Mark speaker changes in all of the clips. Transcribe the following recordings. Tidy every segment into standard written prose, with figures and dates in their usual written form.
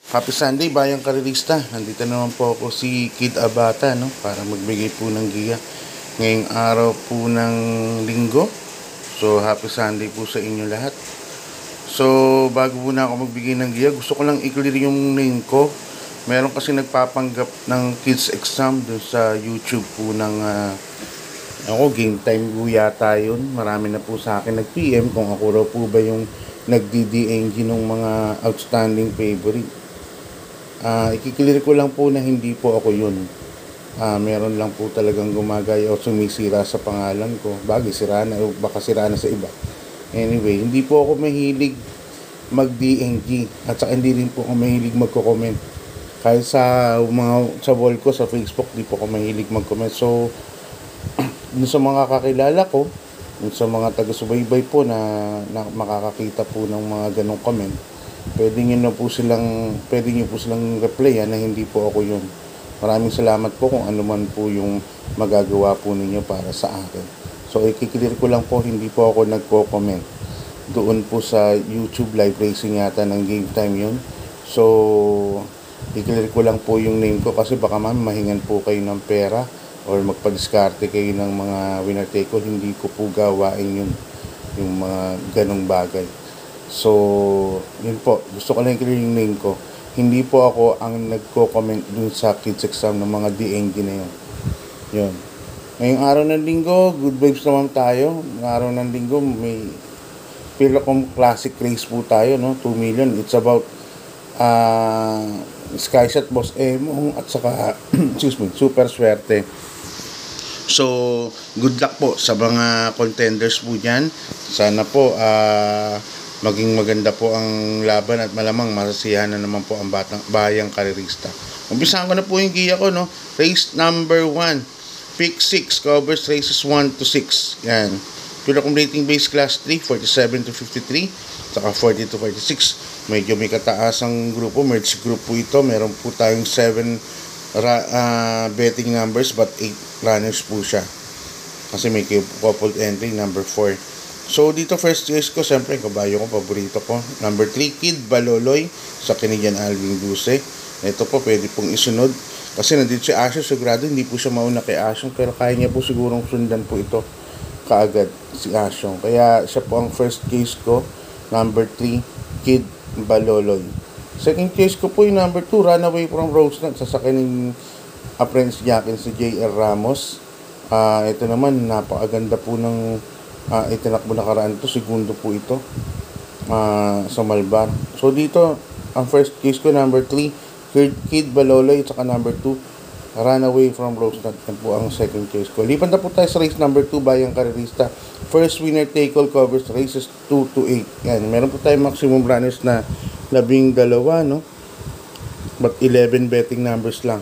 Speaker 1: Happy Sunday, Bayang Karirista. Nandito naman po ako si Kid Abata, no? Para magbigay po ng giya ngayong araw po ng linggo. So, Happy Sunday po sa inyo lahat. So, bago po na ako magbigay ng giya, gusto ko lang i-clear yung name ko. Meron kasi nagpapanggap ng kids exam dun sa YouTube po ng Game Time po yata yun. Marami na po sa akin nag-PM kung ako raw po ba yung nag-DDNG ng mga outstanding favorite. Ikiklear ko lang po na hindi po ako yun. Meron lang po talagang gumagaya o sumisira sa pangalan ko. Bagay, sira na o baka sira na sa iba. Anyway, hindi po ako mahilig mag-DNG at saka hindi rin po ako mahilig magko-comment. Kahit sa wall ko sa Facebook, di po ako mahilig mag-comment. So, dun sa mga kakilala ko, dun sa mga taga-subaybay po na makakakita po ng mga ganong comment, pwede nyo po silang replyan na hindi po ako yun. Maraming salamat po kung ano man po yung magagawa po ninyo para sa akin. So, ikiklear ko lang po, hindi po ako nagko-comment doon po sa YouTube live racing yata ng Game Time yun. So, ikiklear ko lang po yung name ko kasi baka mahingan po kayo ng pera or magpa-diskarte kayo ng mga winner take all. Hindi ko po gawain yun, yung mga ganong bagay. So, yun po. Gusto ko lang i-clear yung name ko. Hindi po ako ang nagko-comment dun sa kids exam ng mga DNG na yun. Yun. Ngayong araw ng linggo, good vibes naman tayo. Ngayong araw ng linggo, may Philcom Classic race po tayo, no? 2 million. It's about Skyshot Boss Emo at saka Super Swerte. So, good luck po sa mga contenders po dyan. Sana po, maging maganda po ang laban at malamang masasiyahan na naman po ang Bayang Karirista. Umpisahan ko na po yung giya ko, no? Race number 1, pick 6, covers races 1 to 6. Yan. Philcom rating base class 3, 47 to 53, saka 40 to 46. Medyo may kataasang grupo, merge group po ito. Meron po tayong 7 betting numbers but 8 runners po siya. Kasi may coupled entry, number 4. So, dito first choice ko, siyempre, kabayo ko, paborito ko. Number 3, Kid Baloloy sa Canadian Alvin Duse. Ito po, pwede pong isunod. Kasi nandito si Asyong, sigurado, hindi po siya mauna kay Asyong. Pero kaya niya po sigurong sundan po ito kaagad, si Asyong. Kaya siya po ang first case ko. Number 3, Kid Baloloy. Second case ko po yung number 2, Runaway from Rosenat. Sasakyan ng apprentice jacket si J.R. Ramos. Ito naman, napakaganda po ng itinakbo na karaan ito, segundo po ito sa Malbar. So dito, ang first case ko, number 3, Kid Baloloy, at saka number 2, Runaway from Rosenat. Yan po ang second case ko. Lipan na po tayo sa race number 2, Bayang Karirista. First winner take all covers races 2 to 8. Yan, meron po tayong maximum runners na 12, no? But 11 betting numbers lang.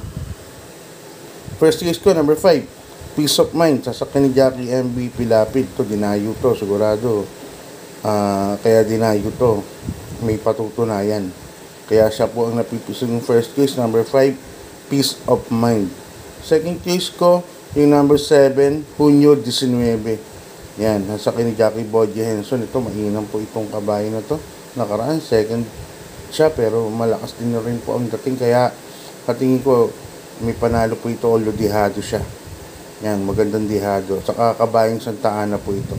Speaker 1: First case ko, number 5, Peace of Mind, sasakyan ni Jackie MB Pilapid. Ito, dinayo to, sigurado. Kaya dinayo to. May patutunayan. Kaya siya po ang napipiso ng first case, number 5, Peace of Mind. Second case ko, yung number 7, Hunyo 19. Yan, sasakyan ni Jackie Bodje Henson. Ito, mainam po itong kabayo na to. Nakaraan, second siya, pero malakas din na rin po ang dating. Kaya, patingin ko, may panalo po ito, although dihado siya. Yan, magandang dihado. Saka kabayang Santa Ana po ito.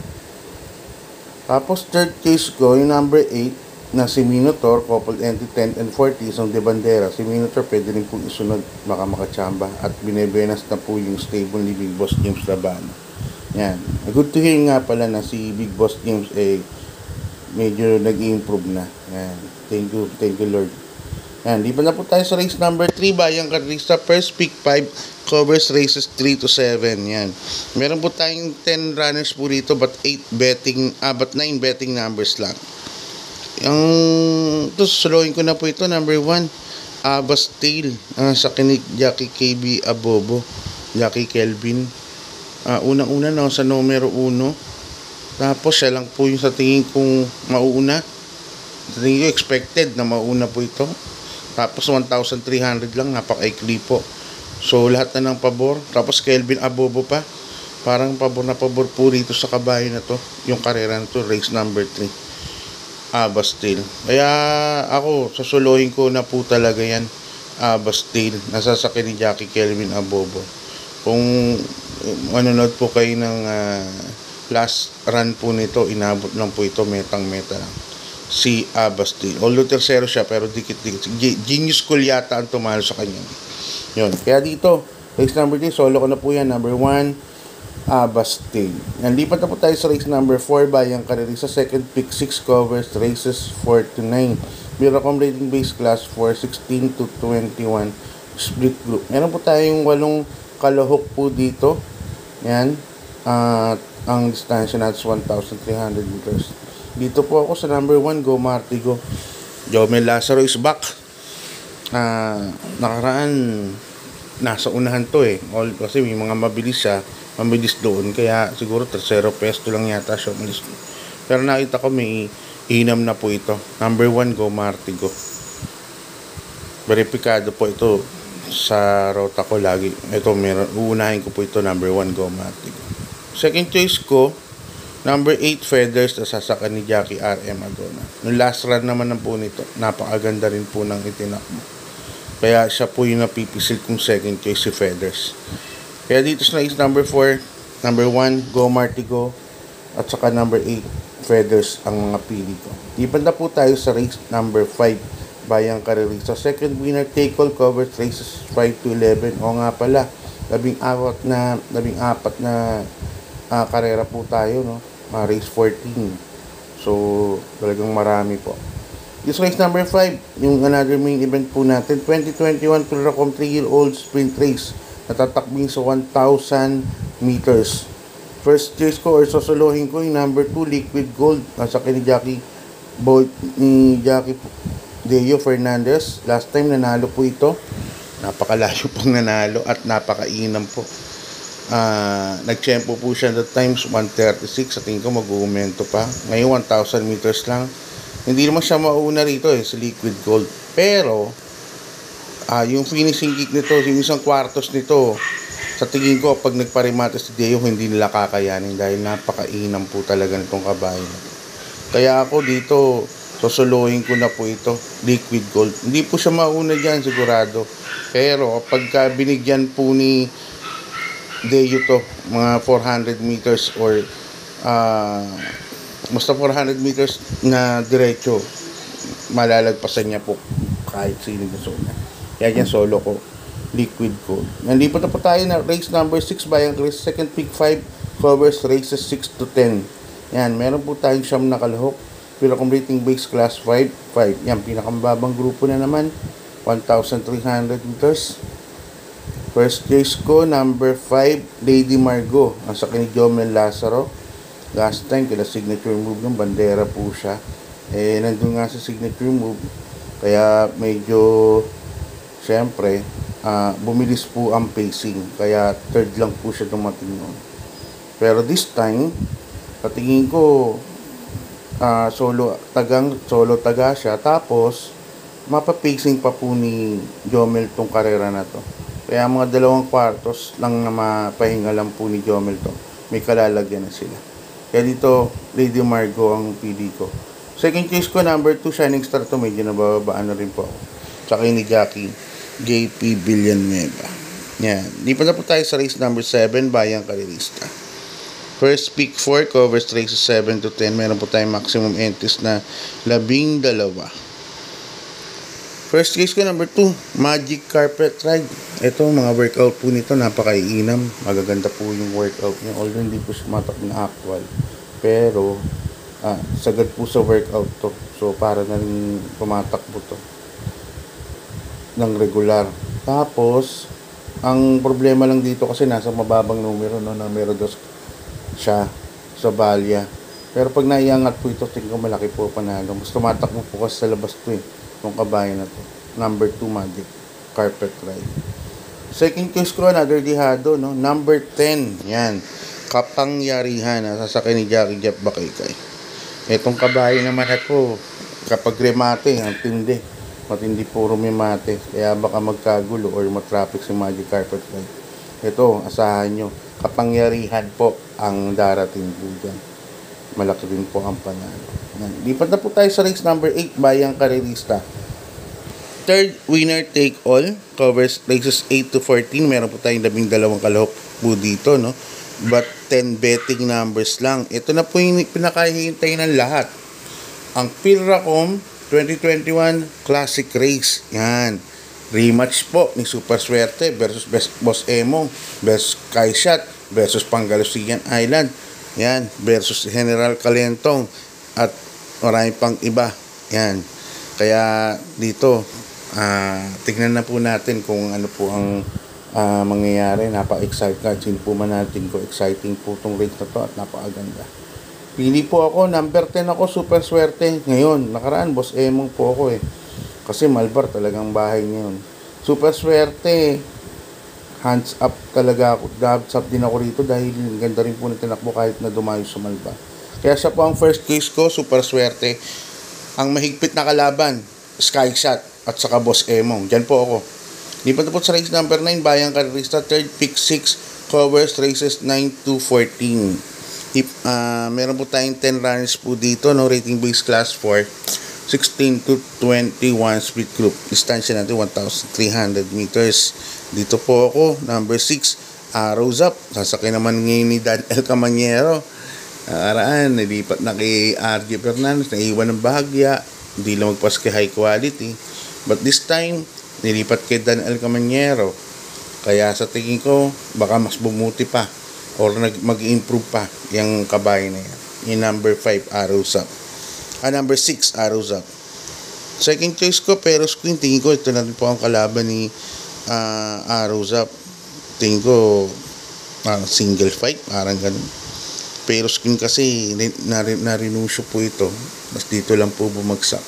Speaker 1: Tapos, third case ko, yung number 8, na si Minotaur, coupled entry 10 and 40, isang de bandera. Si Minotaur, pwede rin po isunod, baka makachamba. At binebenas na po yung stable ni Big Boss James Labano. Yan. Good to hear nga pala na si Big Boss James, medyo nag-improve na. Yan. Thank you Lord. Yan, di ba na po tayo sa race number 3, Bayang Karirista. First pick 5, covers races 3 to 7. Yan. Meron po tayong 10 runners po rito but 9 betting numbers lang. Ito, slowing ko na po ito. Number 1, Abbas Tail. Sa kinig Jackie KB Abobo. Jackie Kelvin. Unang-una na sa numero 1. Tapos siya lang po yung sa tingin kong mauuna. Sa tingin ko expected na mauna po ito. Tapos 1,300 lang, napaka-ikli po. So lahat na ng pabor. Tapos Kelvin Abobo pa. Parang pabor na pabor po rito sa kabayo na to. Yung karera na to, race number 3. Abastil. Kaya ako, susuluhin ko na po talaga yan. Abastil. Nasasakyan ni Jackie Kelvin Abobo. Kung manonood po kayo ng last run po nito, inabot lang po ito, metang-meta lang. Si Abastil. Although tercero siya, pero dikit-dikit. Genius School yata ang tumalo sa kanya. Yun. Kaya dito, race number 3, solo ko na po yan. Number 1, Abastil. Yan, lipat na po tayo sa race number 4, Bayang Kareri. Sa second pick, 6 covers, races 4 to 9. Miracom rating base class 4, 16 to 21, split group. Meron po tayong 8 kalahok po dito. Yan. Ang distansya natin is 1,300 meters. Dito po ako sa number 1, Go Martigo. Jomel Lazaro is back. Nakaraan, nasa unahan to eh. Kasi may mga mabilis siya. Mabilis doon. Kaya siguro tercero pesto lang yata siya. Pero nakita ko may inam na po ito. Number 1, Go Martigo. Veripikado po ito sa rota ko lagi. Ito, uunahin ko po ito. Number 1, Go Martigo. Second choice ko, number 8, Feathers, na sasakan ni Jackie RM Agona. Nung last run naman ng po nito, napakaganda rin po ng itinakbo. Kaya siya po yung napipisil kong second choice, si Feathers. Kaya dito sa race number 4, number 1, Go Martigo, at saka number 8, Feathers ang mga pili ko. Lipat na po tayo sa race number 5, Bayang Kareri. So second winner, take all, covers races 5 to 11. O nga pala, 14 na karera po tayo, no? Race 14. So talagang marami po. This race number 5, yung another main event po natin, 2021 Pilracom 3-year-old sprint race. Natatakbing sa 1,000 meters. First choice ko or sosolohin ko yung number 2, Liquid Gold. Nasa ni Jackie Deo Fernandez. Last time nanalo po ito. Napakalayo pong nanalo at napakainam po. Nagtsempo po siya that times 1:36. Sa tingin ko mag-uumento pa. Ngayon 1,000 meters lang. Hindi naman siya mauna rito si Liquid Gold. Pero yung finishing kick nito, yung isang kwartos nito, sa tingin ko pag nagparimata si Deo, hindi nila kakayanin dahil napakainam po talaga nitong kabayo. Kaya ako dito, sosolohin ko na po ito, Liquid Gold. Hindi po siya mauna dyan, sigurado. Pero pagka binigyan po ni Deo to, mga 400 meters or basta 400 meters na diretso, malalagpasan niya po kahit sino gusto niya. Kaya yan solo ko, Liquid Gold. Nandito na po tayo na race number 6, Bayang Kareri. Second pick 5, covers races 6 to 10. Yan, meron po tayong siyam na kalahok. Pilracom rating base class 5. Yan, pinakamababang grupo na naman, 1,300 meters. First choice ko, number 5, Lady Margot. Ang sakin ni Jomel Lazaro. Last time, kila signature move ng bandera po siya. Nandun nga sa signature move. Kaya medyo siyempre, bumilis po ang pacing. Kaya third lang po siya dumating noon. Pero this time, patingin ko, solo taga siya. Tapos, mapapacing pa po ni Jomel tong karera na to. Kaya mga 2 kwartos lang na mapahinga lang po ni Jomel to. May kalalagyan na sila. Kaya dito, Lady Margot ang pili ko. Second choice ko, number 2, Shining Star to. Medyo nababaan na rin po ako. Tsaka ni Jackie JP Villanueva. Yan. Lipat na po tayo sa race number 7, Bayang Karerista. First pick 4, covers races 7 to 10. Meron po tayong maximum entries na 12. First case ko, number 2, Magic Carpet Ride. Ito, mga workout po nito, napakaiinam. Magaganda po yung workout niya. Although hindi po sumatak na actual. Pero, sagad po sa workout to. So, para na rin pumatakbo to ng regular. Tapos, ang problema lang dito kasi nasa mababang numero, no, numero 2 siya sa balya. Pero pag naiangat po ito, tingin ko malaki po panalo. Mas tumatakbo po kasi sa labas to itong kabayo na to. Number 2, Magic Carpet Ride. Second choice ko, another dihado, no? Number 10, yan. Kapangyarihan, sasakay ni Jackie Jeff Bakaykay. Itong kabayo naman ito, kapag remate, ang tindi. Matindi puro may mate, kaya baka magkagulo or matraffic si Magic Carpet Ride. Ito, asahan nyo, kapangyarihan po ang darating po dyan. Malaki din po ang panalo. Yan. Lipat na po tayo sa race number 8, Bayang Karerista. Third winner take all, covers races 8 to 14. Meron po tayong 12 kalahok po dito, no? But 10 betting numbers lang. Ito na po yung pinakahihintay ng lahat. Ang Philracom 2021 Classic Race. Yan. Rematch po ni Super Swerte versus Boss Emong versus Kaishat versus Pangalusian Island. Yan. Versus General Calentong at marami pang iba. Yan. Kaya dito, tignan na po natin kung ano po ang mangyayari. Napaka-excited po man natin ko. Exciting po itong race na to at napakaganda. Pili po ako, number 10 ako, Super Swerte. Ngayon, nakaraan, Boss Emong po ako Kasi Malbar talagang bahay niya yun. Super Swerte, hands up talaga ako. Hands up din ako rito dahil ganda rin po na tinakbo kahit na dumayo sa Malbar. Kaya siya po ang first case ko, Super Swerte. Ang mahigpit na kalaban, Sky Shot at saka Boss Emong. Diyan po ako. Lipat po sa race number 9, Bayang Karerista, third pick 6, covers races 9 to 14. Meron po tayong 10 runners po dito, no? Rating base class 4, 16 to 21 speed group. Distansya natin 1,300 meters. Dito po ako, number 6, Arrows Up. Sasakyan naman ngayon ni Dan El Camanyero. Araan, nilipat na kay RJ Fernandez, naiwan ng bahagya, hindi lang magpas kay high quality. But this time, nilipat kay Dan El Camanyero. Kaya sa tingin ko, baka mas bumuti pa or mag-improve pa yung kabayo na yan. Yung number 5, Arrows Up. Number 6, Arrows Up. Second choice ko, pero screen, tingin ko, ito na rin po ang kalaban ni Arrows Up. Tingin ko, single fight, parang ganun. Pero screen kasi, narinusyo po ito. Mas dito lang po bumagsak.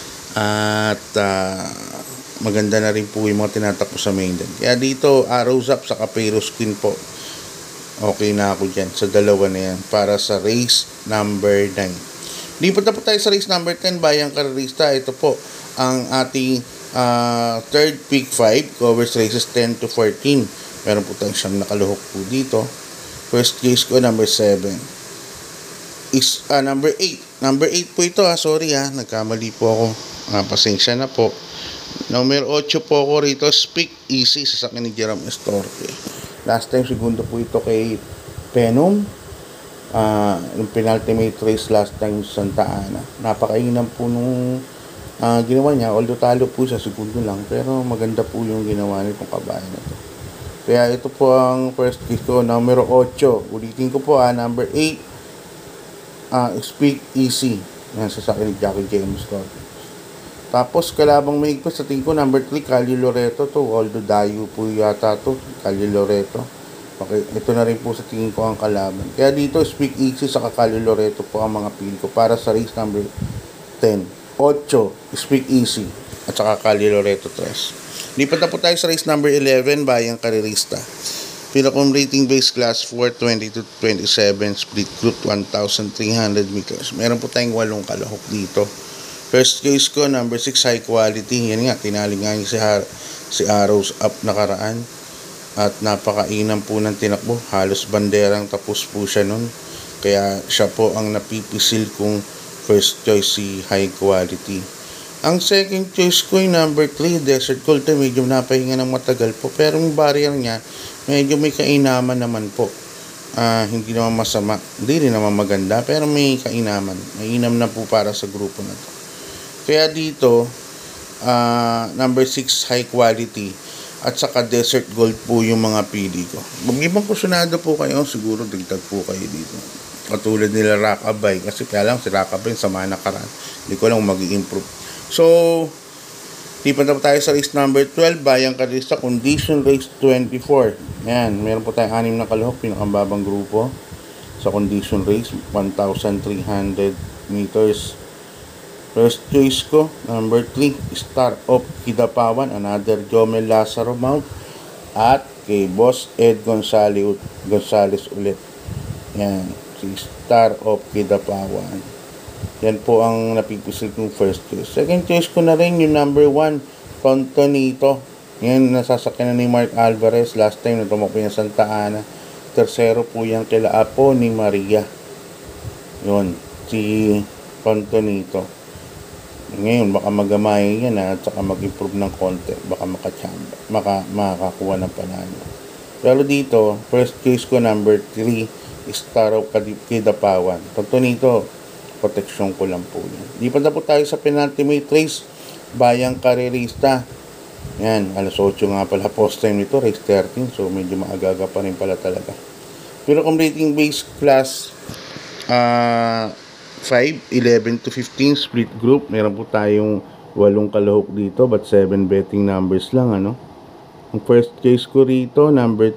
Speaker 1: At maganda na rin po yung mga tinatakbo sa maiden. Kaya dito, Arrows Up, saka pero screen po. Okay na ako dyan sa dalawa na yan para sa race number 9. Lipat na po tayo sa race number 10, Bayang Karerista. Ito po ang ating third pick 5, covers races 10 to 14. Meron po tayong siyang nakaluhok po dito. First case ko, number 7. Is number 8. Number 8 po ito, sorry nagkamali po ako. Pasensya na po. Number 8 po ako rito, Speak Easy, sa sakin ni Jerome Estorque. Last time, segundo po ito kay Venom. Yung penultimate race last time sa Santa Ana. Napakainam po nung ginawa niya. Although talo po siya, segundo lang. Pero maganda po yung ginawa nitong kabayan na to. Kaya ito po ang first case ko, numero 8. Ulitin ko po, number 8, Speak Easy. Yan, sa sakin ni Jackie James Scott. Tapos, kalabang mahigpit sa tingin ko, number 3, Cali Loreto to. Although dayo po yata to, Cali Loreto. Okay, ito na rin po sa tingin ko ang kalaban. Kaya dito, Speak Easy sa Cali Loreto po ang mga pili ko para sa race number 10. 8, Speak Easy at saka Cali Loreto 3. Lipat na po tayo sa race number 11, Bayang Karerista. Philracom rating base class 420 to 27, split group 1,300 meters. Meron po tayong 8 kalahok dito. First case ko, number 6, high quality. Yan nga, tinaling nga si Arrows Up nakaraan. At napakainam po ng tinakbo. Halos banderang tapos po siya nun. Kaya siya po ang napipisil kung first choice si high quality. Ang second choice ko yung number 3, Desert Gold. Medyo napahinga ng matagal po. Pero yung barrier niya, medyo may kainaman naman po. Hindi naman masama. Hindi rin naman maganda. Pero may kainaman. Mainam na po para sa grupo na to. Kaya dito, number 6, high quality. At saka Desert Gold po yung mga pili ko. Mag-ibang kusunado po kayo, siguro dagdag po kayo dito. Katulad nila Rockabay. Kasi kaya lang si Rockabay sa mga nakaraan. Hindi ko lang mag-i-improve. So, lipat na po tayo sa race number 12, Bayang Karerista, condition race 24. Yan, meron po tayong 6 na kalahok, pinakambabang grupo. Sa condition race, 1,300 meters. First choice ko, number 3, Star of Kidapawan, another Jomel Lazaro mount. At kay Boss Ed Gonzales ulit. Yan, si Star of Kidapawan. Yan po ang napipisil kong first choice. Second choice ko na rin yung number 1, Tontonito. Yan, nasasakyan na ni Mark Alvarez. Last time na tumakbo yung Santa Ana. Tercero po yan kila Apo ni Maria. Yun, si Tonto nito. Ngayon, baka magamayin yan at saka mag-improve ng konti. Baka makakuha ng panalo. Pero dito, first choice ko number 3, Star of Kidapawan. Tonto nito, proteksyon ko lang po yan. Di pa na po tayo sa penultimate race, Bayang Karerista. Yan, alas 8 nga pala post time nito, race 13. So, medyo maaga pa rin pala talaga. Pero kung rating base class 5, 11 to 15 split group, meron po tayong 8 kalahok dito but 7 betting numbers lang, ano. Ang first case ko rito, number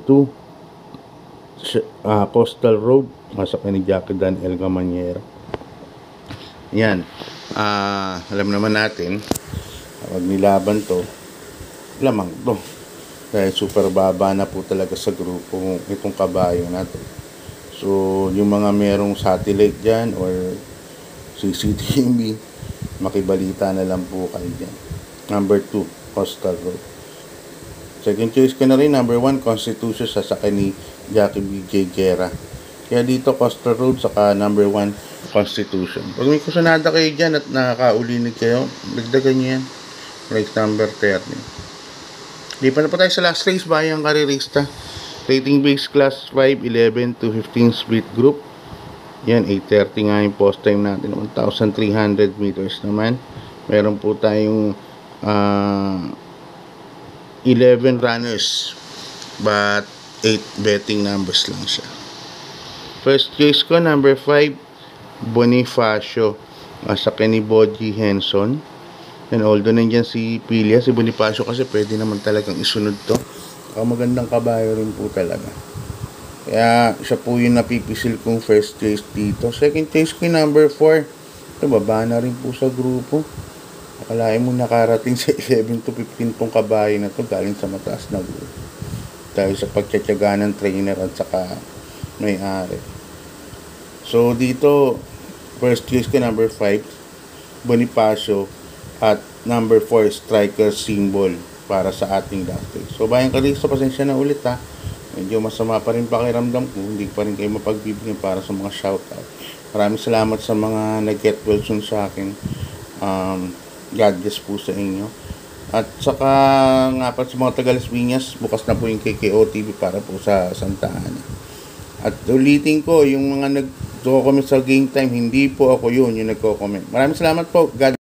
Speaker 1: 2, Coastal Road, masak ni Jackie Dan El Gamaniera. Yan, alam naman natin, pag nilaban to, lamang to. Dahil super baba na po talaga sa grupo itong kabayo natin. So, yung mga merong satellite dyan or CCTV, makibalita na lang po kayo dyan. Number 2, Coastal Road. Second choice ko na rin, number 1, Constitution, sasakay ni Jackie B.J. Guerra. Kaya dito, Coastal Road, saka number 1, Constitution. Pag may kusunada kayo dyan at nakakaulinig kayo, dagdagan nyo yan. Race number 30. Di pa na po tayo sa last race, Bayang Karerista. Rating base class 5, 11 to 15 split group. Yan, 8:30 nga yung post time natin. 1,300 meters naman. Meron po tayong 11 runners. But 8 betting numbers lang siya. First choice ko, number 5, Bonifacio. Sa ni Boji Henson. And although nandiyan si Pilia, si Bonifacio kasi pwede naman talagang isunod to. Magandang kabayo rin po talaga. Kaya siya po yung napipisil kong first choice dito. Second choice ko yung number 4. Ito, baba na rin po sa grupo. Akalain mo nakarating sa 11 to 15 tong kabayo na to galing sa mataas na grupo. Dahil sa pagtsatsaga ng trainer at saka may-ari. So dito, first choice ko number 5, Bonifacio. At number 4, striker symbol para sa ating last race. So, Bayang Karerista, pasensya na ulit ha. Medyo masama pa rin pakiramdam ko. Hindi pa rin kayo mapagbibigyan para sa mga shoutout. Maraming salamat sa mga nag-get well soon sa akin. God bless po sa inyo. At saka nga pa sa mga taga Las Piñas, bukas na po yung KKO TV para po sa Santa Ana. At ulitin ko, yung mga nag-comment sa game time, hindi po ako yun yung nagko-comment. Maraming salamat po. God